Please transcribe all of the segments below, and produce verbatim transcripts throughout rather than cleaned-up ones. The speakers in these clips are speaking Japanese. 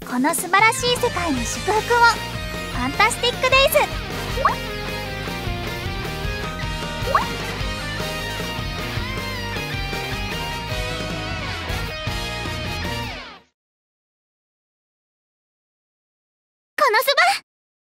この素晴らしい世界の祝福を。ファンタスティックデイズ。このすば。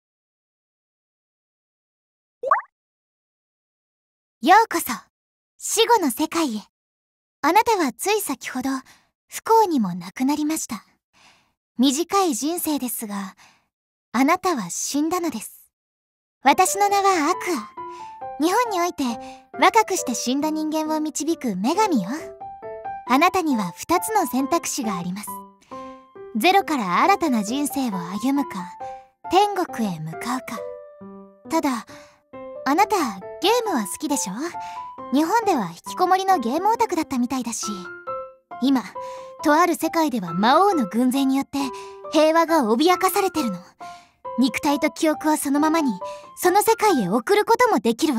ようこそ死後の世界へ。あなたはつい先ほど不幸にも亡くなりました。短い人生ですが、あなたは死んだのです。私の名はアクア。日本において若くして死んだ人間を導く女神よ。あなたにはふたつの選択肢があります。ゼロから新たな人生を歩むか、天国へ向かうか。ただ、あなたゲームは好きでしょ？日本では引きこもりのゲームオタクだったみたいだし、今とある世界では魔王の軍勢によって平和が脅かされてるの。肉体と記憶はそのままにその世界へ送ることもできるわ。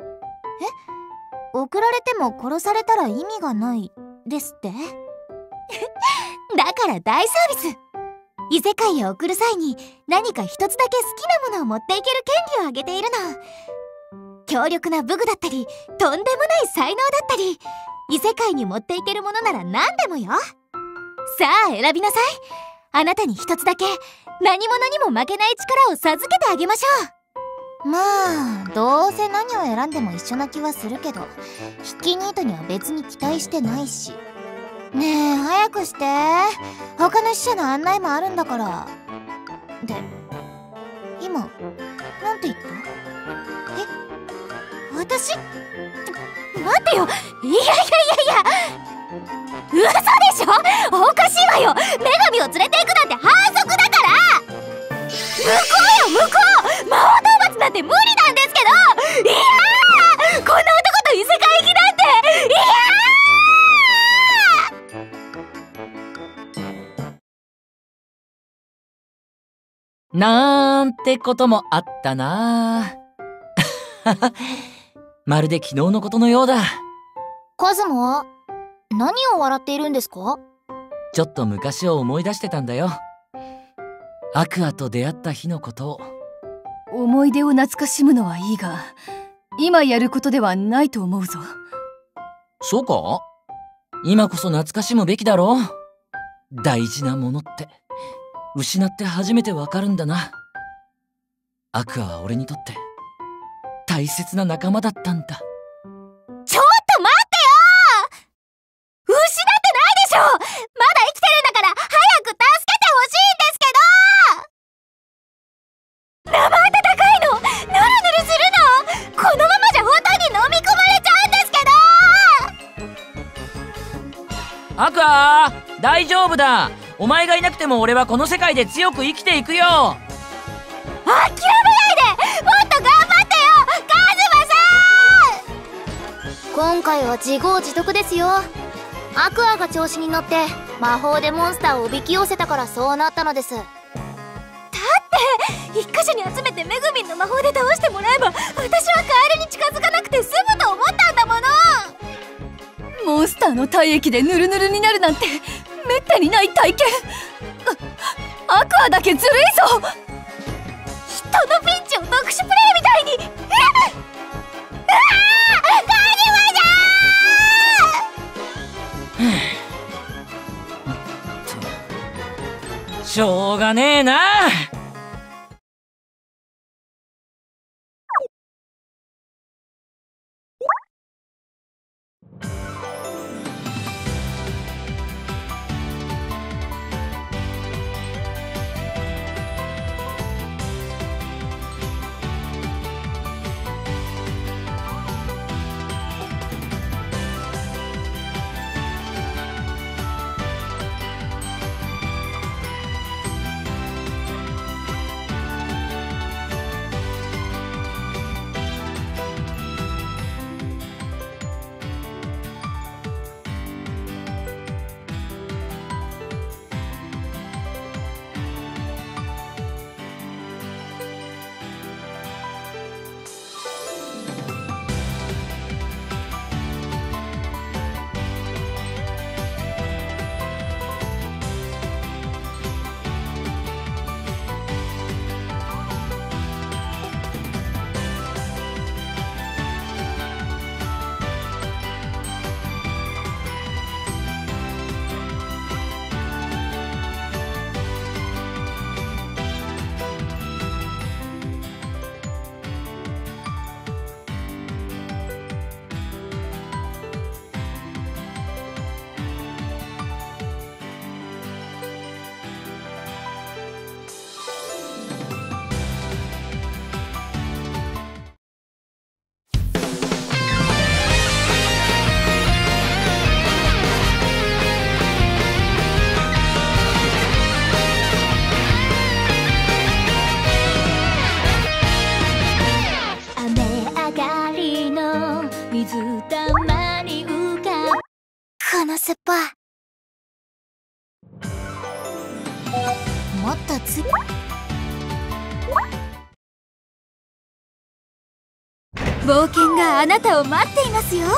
え？送られても殺されたら意味がないですって？だから大サービス。異世界へ送る際に何か一つだけ好きなものを持っていける権利をあげているの。強力な武具だったりとんでもない才能だったり、異世界に持っていけるものなら何でもよ。さあ選びなさい。あなたに一つだけ何者にも負けない力を授けてあげましょう。まあどうせ何を選んでも一緒な気はするけど、筆記ニートには別に期待してないし。ねえ早くして、他の死者の案内もあるんだから。で今なんて言った？え？私？待ってよ。いやいやいやいや、嘘でしょ。おかしいわよ。女神を連れて行くなんて反則だから。向こうよ向こう。魔王討伐なんて無理なんですけど。いやー、こんな男と異世界行きなんて。いやーなんてこともあったなまるで昨日のことのようだ。 カズマ、何を笑っているんですか？ ちょっと昔を思い出してたんだよ。アクアと出会った日のことを。 思い出を懐かしむのはいいが、今やることではないと思うぞ。 そうか？今こそ懐かしむべきだろう。大事なものって失って初めてわかるんだな。アクアは俺にとって大切な仲間だったんだ。ちょっと待ってよ。失ってないでしょ。まだ生きてるんだから早く助けてほしいんですけど。生温かいの、ヌルヌルするの。このままじゃ本当に飲み込まれちゃうんですけど。 アクア、大丈夫だ。お前がいなくても俺はこの世界で強く生きていくよ。 諦めないで。もっと頑張ってよカズマさん。今回は自業自得ですよ。アクアが調子に乗って魔法でモンスターをおびき寄せたからそうなったのです。だって一箇所に集めてメグミンの魔法で倒してもらえば、私はカエルに近づかなくて済むと思ったんだもの。 モンスターの体液でヌルヌルになるなんてめったにない体験。アクアだけずるいぞ。 人のピンチを特殊プレイみたいに。うわあカジマじゃーしょうがねえな。 もっとつ冒険があなたを待っていますよ。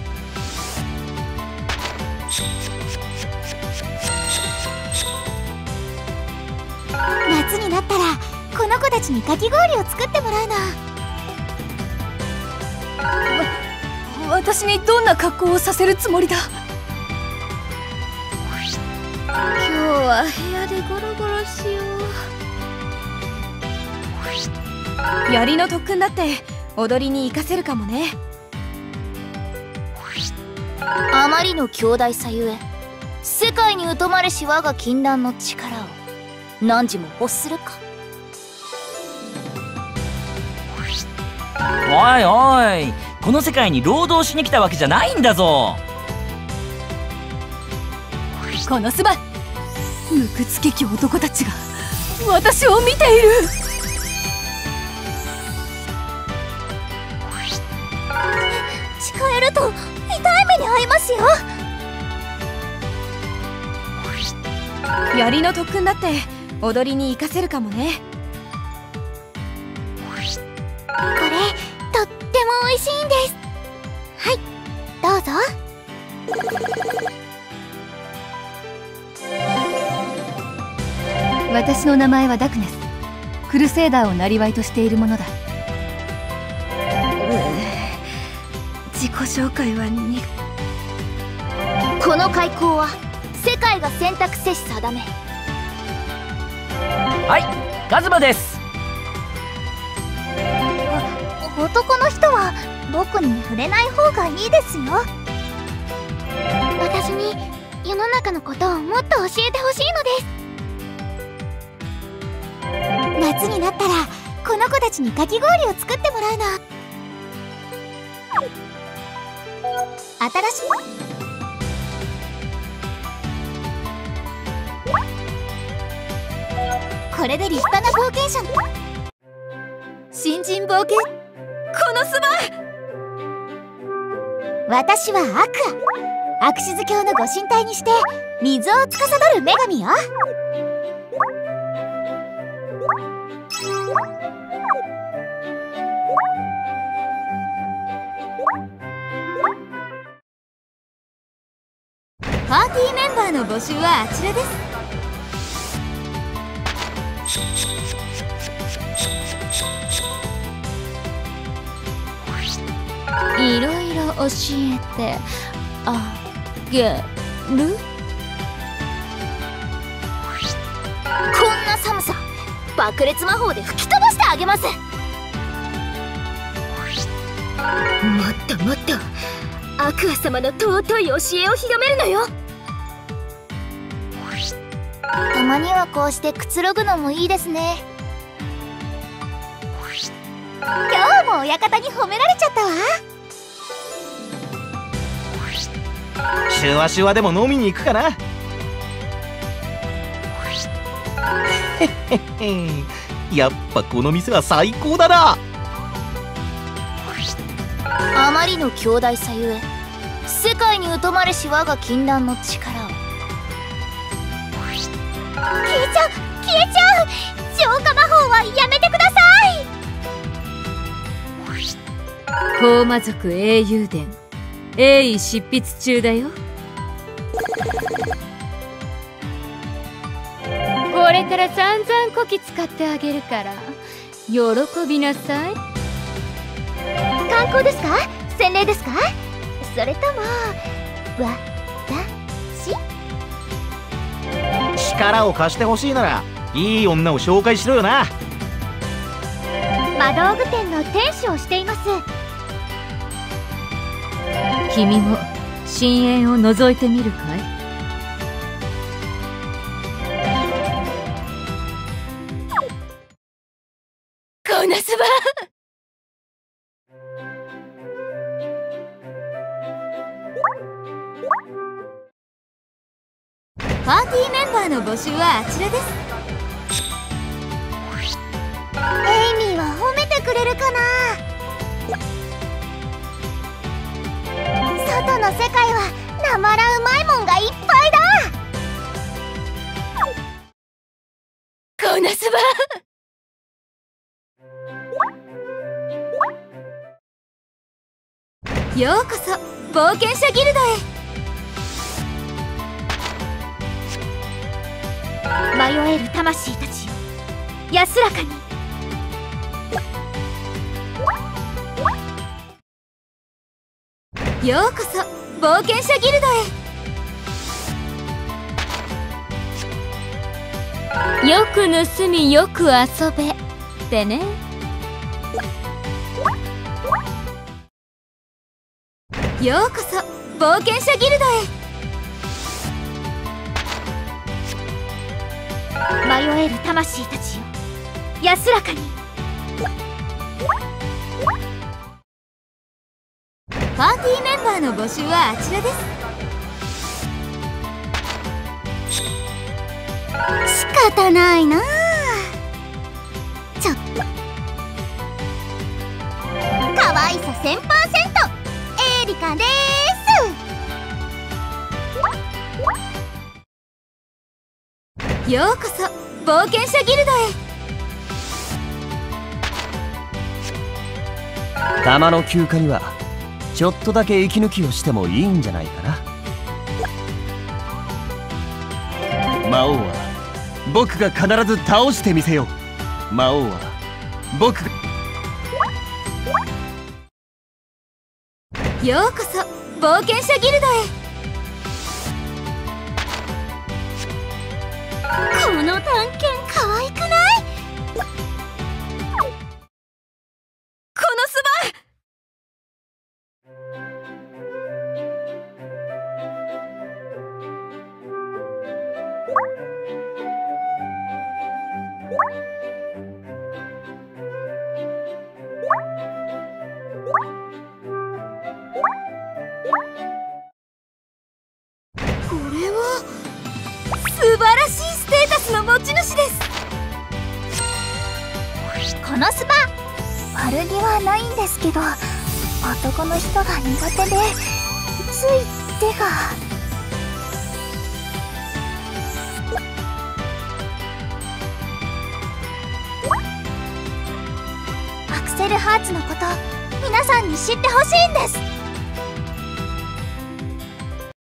夏になったらこの子たちにかき氷を作ってもらうの。 わ私にどんな格好をさせるつもりだ。今日は部屋でゴロゴロしよう。槍の特訓だって踊りに活かせるかもね。 あまりの強大さゆえ世界に疎まれし我が禁断の力を何時も欲するか。 おいおい、この世界に労働しに来たわけじゃないんだぞ。 このすば無屈けき男たちが私を見ている。 近寄ると痛い目に遭いますよ。 槍の特訓だって踊りに活かせるかもね。 これとっても美味しいんです。はいどうぞ。 私の名前はダクネス。クルセイダーを生業としているものだ。自己紹介はにこの開口は世界が選択せし定め。 はい、カズマです。 男の人は僕に触れない方がいいですよ。私に世の中のことをもっと教えてほしいのです。夏になったらこの子たちにかき氷を作ってもらうの。新しいこれで立派な冒険者。新人冒険このすば私はアクアアクシズ教のご神体にして水を司る女神よ。パーティーメンバーの募集はあちらです。いろいろ教えてあげる。こんな寒さ爆裂魔法で吹き飛ばしてあげます。もっともっとアクア様の尊い教えを広めるのよ。たまにはこうしてくつろぐのもいいですね。今日も親方に褒められちゃったわ。 シュワシュワでも飲みに行くかな。やっぱこの店は最高だな。 あまりの強大さゆえ世界に疎まれし我が禁断の力を。消えちゃう消えちゃう。浄化魔法はやめてください。 高魔族英雄伝鋭意執筆中だよ。これから散々こき使ってあげるから喜びなさい。 観光ですか洗礼ですかそれともわ私力を貸してほしいならいい女を紹介しろよな。 魔道具店の店主をしています。 君も深淵を覗いてみるかい。 こなすばパーティーメンバーの募集はあちらです。エイミーは褒めてくれるかな。外の世界はなまらうまいもんがいっぱいだ。 このスバ。 ようこそ冒険者ギルドへ。迷える魂たちよ、安らかに。ようこそ冒険者ギルドへ。 よく盗みよく遊べってね。 ようこそ冒険者ギルドへ。迷える魂たちよ、安らかに。パーティーメンバーの募集はあちらです。仕方ないなあ。ちょっと可愛さ せんパーセント エーリカでーす。ようこそ冒険者ギルドへ。 玉の休暇にはちょっとだけ息抜きをしてもいいんじゃないかな。魔王は僕が必ず倒してみせよう。魔王は僕が。 ようこそ冒険者ギルドへ。この探検可愛くない？このスバ。これは素晴らしいステータスの持ち主です。このスパ悪気はないんですけど、男の人が苦手でつい手が。アクセルハーツのこと皆さんに知ってほしいんです。